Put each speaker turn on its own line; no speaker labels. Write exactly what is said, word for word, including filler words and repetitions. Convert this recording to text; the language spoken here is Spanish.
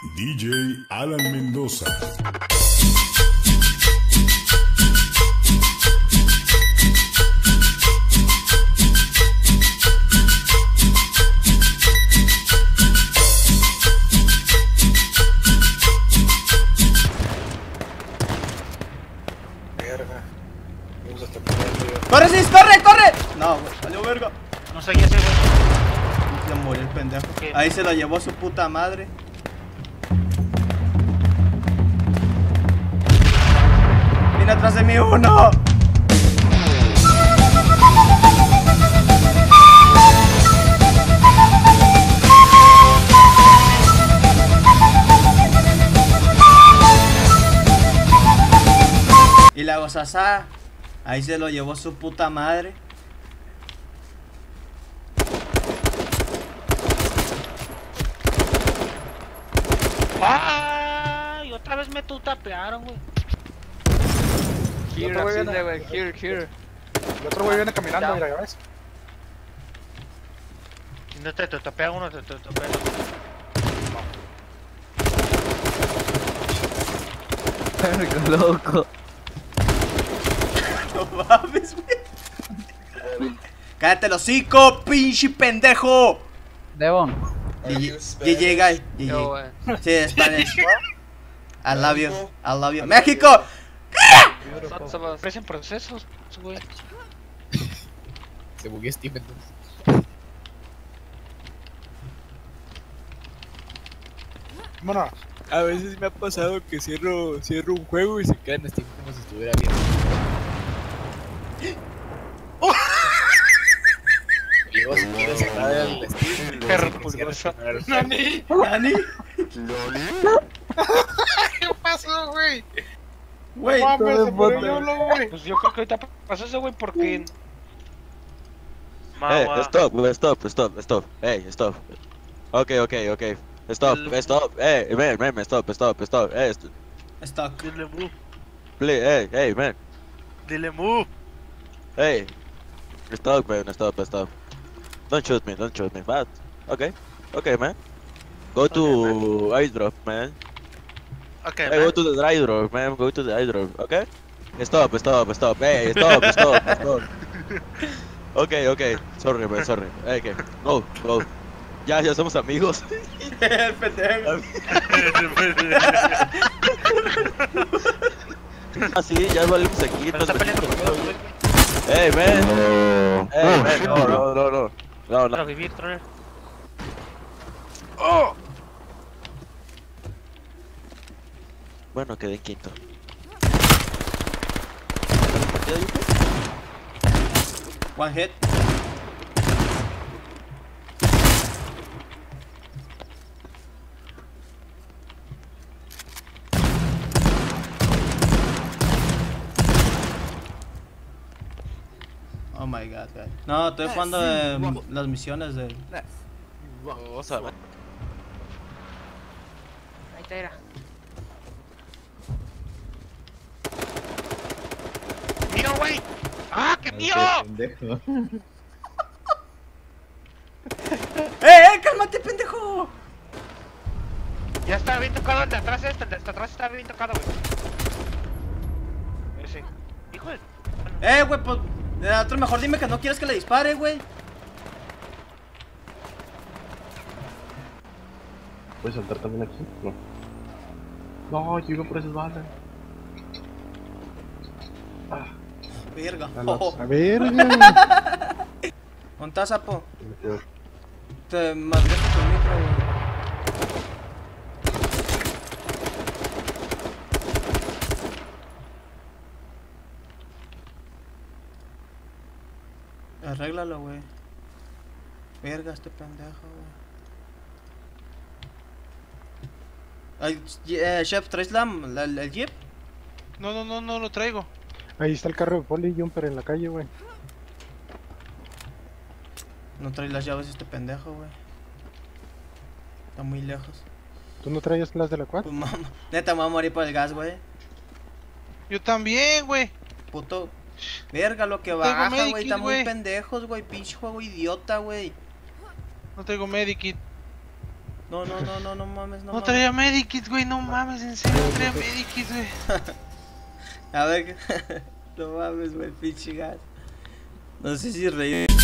D J Alan Mendoza.
¡Corre, Cis! ¡Corre, corre! No, güey, salió verga.
No sé qué hacer, güey.
Se murió el pendejo.
¿Qué?
Ahí se lo llevó su puta madre. Viene atrás de mí uno. Y la gozazá. Ahí se lo llevó su puta madre.
¡Ay! Otra vez me tutapearon, güey.
Here, así de, güey, here, here.
El otro güey viene caminando, mira, ya ves.
Si no te tutapea uno, te tutapea el otro.
Verga, loco.
No mames, güey. Cállate el hocico, pinche pendejo.
Devon.
G G, guy.
Yo,
G G.
güey.
Sí, Spanish. I love you. I love you. ¡México!
Ofrecen procesos, güey.
Se bugueó Steam entonces.
Vámonos.
A veces me ha pasado que cierro, cierro un juego y se queda en Steam como si estuviera bien. Y luego se quiere cerrar el Steam y luego
Perro
se quiere
pulgoso.
cerrar el
¡Nani!
Dani.
¿Qué pasó, güey?
Güey,
No mames,
todo
se
es
murió
bota.
Yolo, güey.
Pues yo creo que ahorita pasó eso, güey, porque...
Hey,
Mawa.
stop, stop, stop, stop. Hey, stop. Okay, okay, okay. Stop,
El-
stop. Hey, man, man, man, stop, stop, stop. Hey, st
Stuck.
Dile move,
please, hey, hey, man.
dile move.
Hey. Stop, man, stop, stop. Don't shoot me, don't shoot me. But, okay, okay, man. Go to airdrop, man.
Okay,
Hey,
man.
go to the airdrop, man. Go to the airdrop, okay? Stop, stop, stop. Hey, stop, stop, stop. Okay, okay. Sorry, man, sorry. Hey, okay. Go, go. Ya, ya somos amigos.
El pendejo.
Ah, sí, ya valimos aquí.
Pero está peleando conmigo, güey.
Hey, man. Hey, man. No, no, no, no. No, no.
Para vivir, troller.
Bueno, quedé en quinto.
One hit. Oh my god, guy. No, estoy jugando eh, las misiones de...
Vamos a ver.
Ahí te era. ¡Mío, güey! ¡Ah, qué mío!
¡Eh, eh! ¡Cálmate, pendejo!
Ya está bien tocado el de atrás, este, el de hasta atrás está bien tocado, güey. Ese. Hijo de...
Eh, güey, pues... De otro mejor dime que no quieres que le dispare, güey.
¿Puedes saltar también aquí? No. No, yo iba por esas balas. Ah,
Verga.
a la-
Oh.
a ver, güey.
¿Dónde estás, sapo?
Me quedo.
Te madreaste tu micro, güey. Arréglalo, güey. Verga, este pendejo, güey. Ay, eh, Chef, ¿traes la, la- el jeep?
No, no, no, no lo traigo.
Ahí está el carro de Poli Jumper en la calle, güey.
No trae las llaves este pendejo, güey. Está muy lejos.
¿Tú no traías las de la cuatro?
Pues mamá, neta me voy a morir por el gas, güey.
Yo también, güey.
Puto. Verga, lo que
Tengo
baja,
medikit,
güey. Está muy
güey.
pendejos, güey. Pinche juego idiota, güey.
No traigo medikit.
No, no, no, no, no mames, no
No
mames.
traía medikits, güey, no mames, en serio, no traía medikits, güey.
A ver, no mames, güey, pinche gas. No sé si reír.